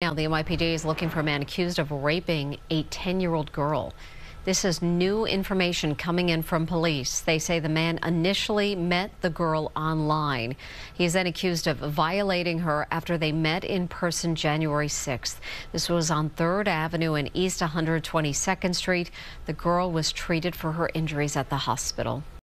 Now, the NYPD is looking for a man accused of raping a 10-year-old girl. This is new information coming in from police. They say the man initially met the girl online. He is then accused of violating her after they met in person January 6th. This was on 3rd Avenue and East 122nd Street. The girl was treated for her injuries at the hospital.